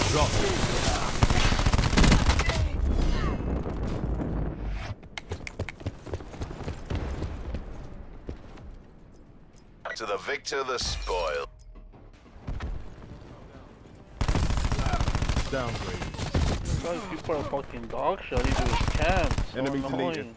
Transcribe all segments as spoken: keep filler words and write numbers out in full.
Drop. To the victor, the spoil. Downgrade. Guys, people are fucking dog shit. All you do is camp. So Enemy annoying. deleted.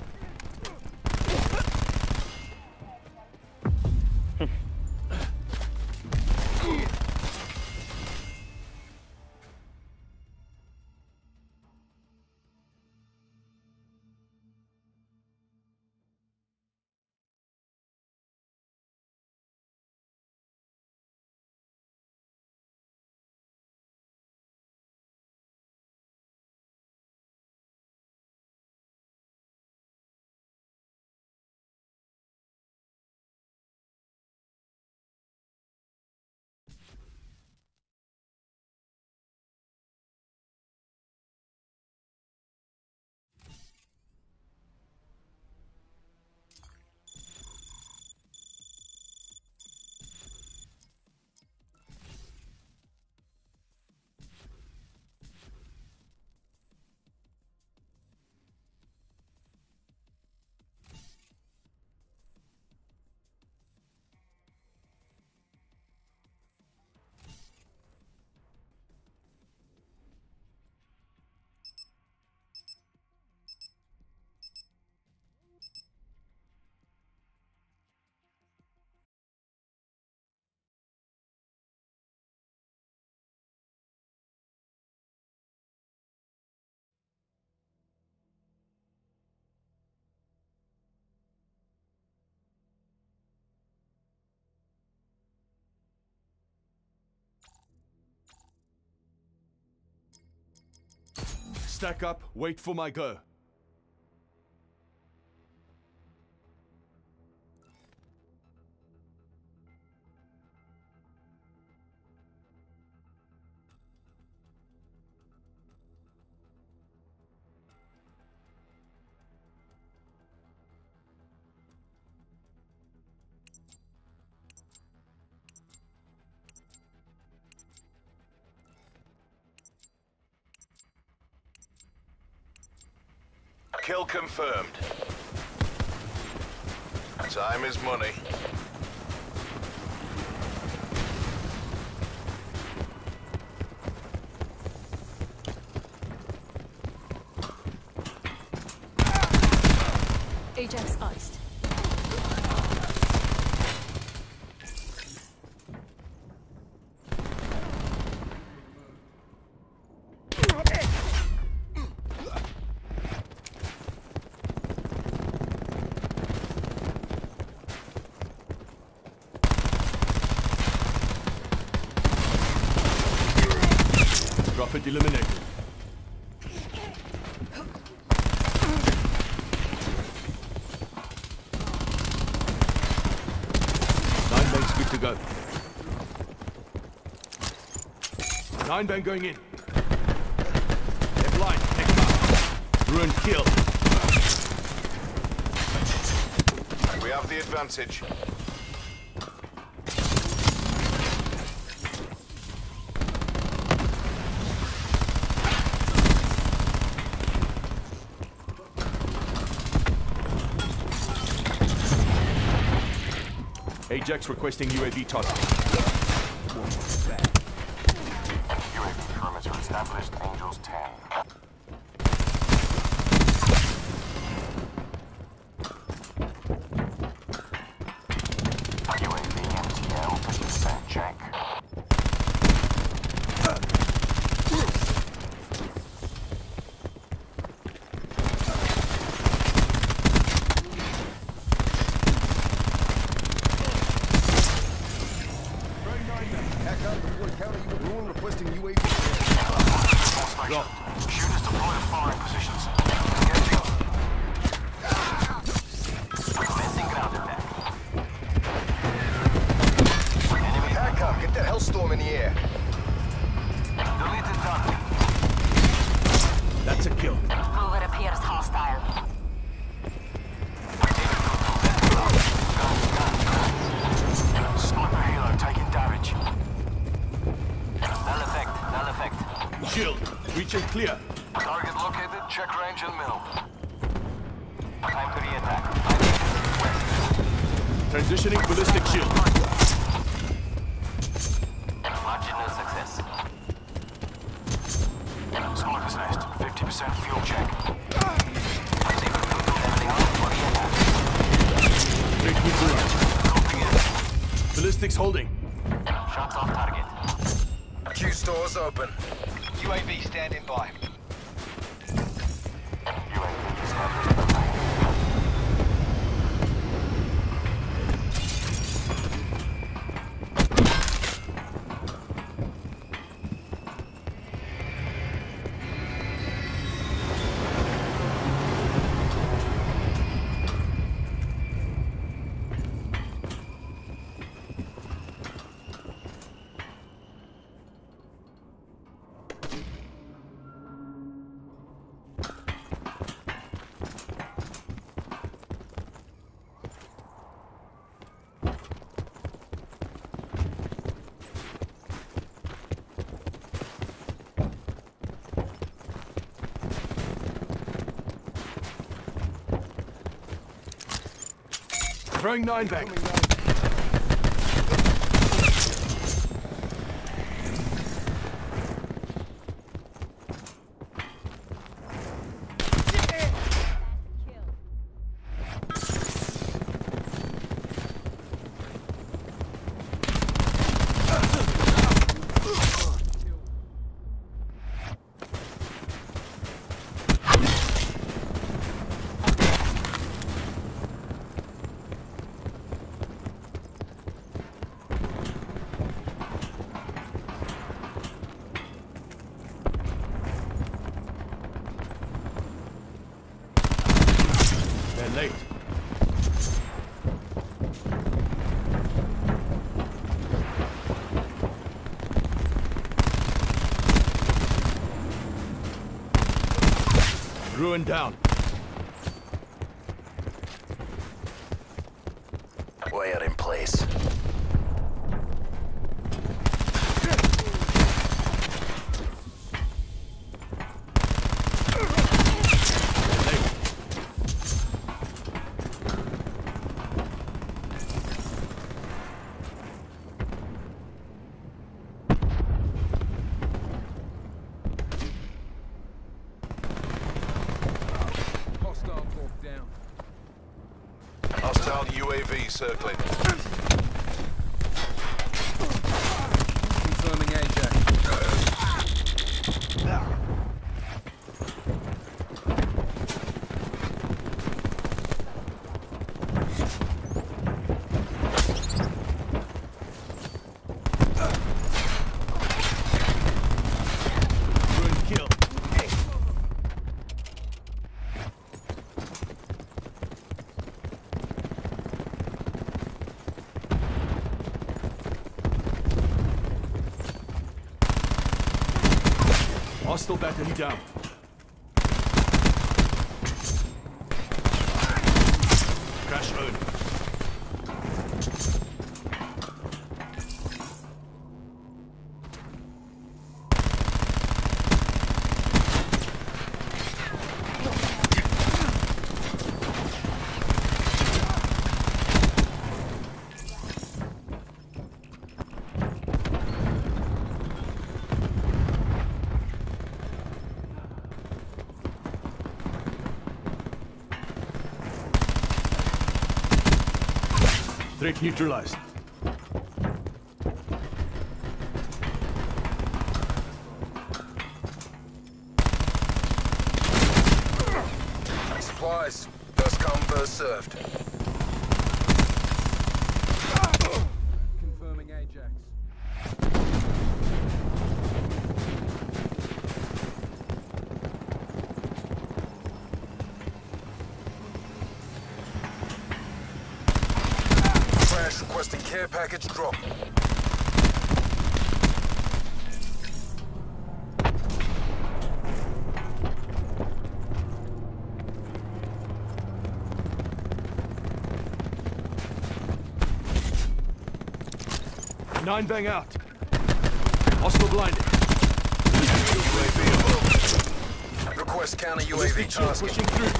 Stack up, wait for my go. Kill confirmed. Time is money. Ajax iced. Prophet eliminated. Nine banks good to go. Nine bang going in. They're blind. Take them out. Ruin kill. We have the advantage. Ajax requesting U A V toss. U A V perimeter established. Angels ten. U A V M T L fifty percent check. Drop. Shooters deployed to firing positions. Commencing ground attack. Enemy Hacker, get that hellstorm in the air. deleted target. That's a kill. Mover appears hostile. Sniper helo taking damage. Null effect, null effect. Shield. Reach and clear. Target located. Check range and middle. Time to re-attack. Transitioning ballistic shield. Marginal success. Smoker's nest. fifty percent fuel check. Leveling up for re-attack. Take me through. Ballistics holding. Shots off target. Q stores open. U A V standing by. U A V established. Throwing nine back. They're late. Ruin down. Wire in place. Hostile U A V circling. Confirming Ajax. Ruin kill. Hostile battery down. Crash owned. Threat neutralized. Supplies. First come, first served. Confirming Ajax. Crash requesting care package drop. Nine bang out. Hostile blinded. Request counter U A V Ballistic shield tasking. pushing through.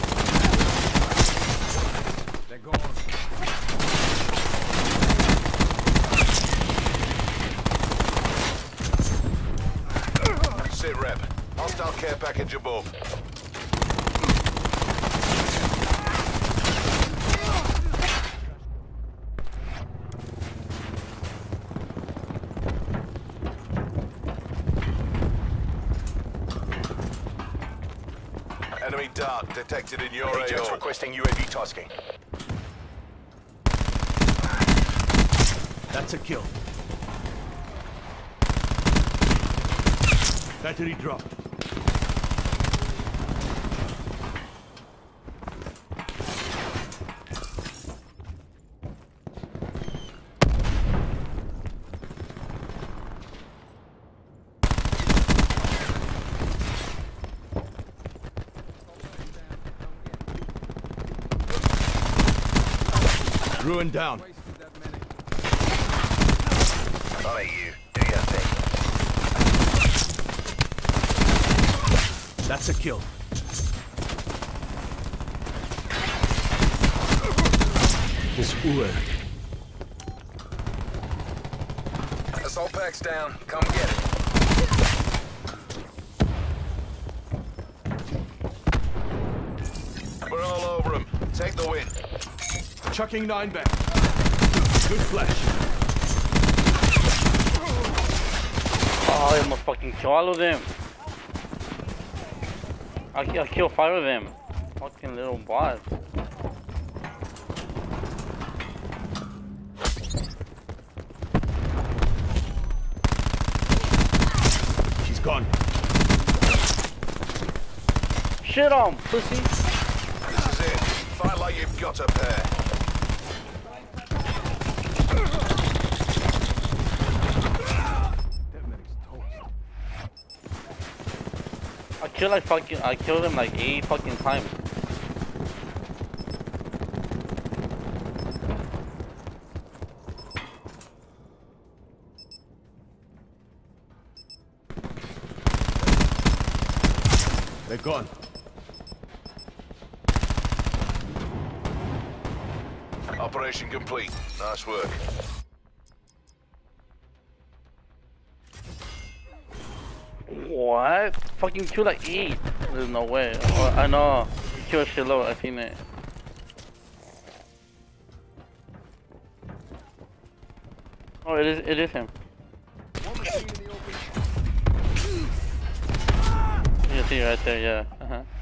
They're gone. Sit rep. Hostile care package above. Enemy dark detected in your A O. Requesting U A V tasking. That's a kill. Battery dropped. Ruin down. On at you. Do your thing. That's a kill. This Uwe. Assault pack's down. Come get it. We're all over him. Take the win. Chucking nine back. Good flash. Oh, I'm gonna fucking kill all of them. I I kill five of them. Fucking little bots. She's gone. Shit on, pussy. This is it. Fight like you've got a pair. I kill like fucking. I killed him like eight fucking times. They're gone. Operation complete. Nice work. What? Fucking kill like eight. There's no way. Oh, I know. Kill Shiloh. I seen it. Oh, it is. It is him. You see right there. Yeah. Uh huh.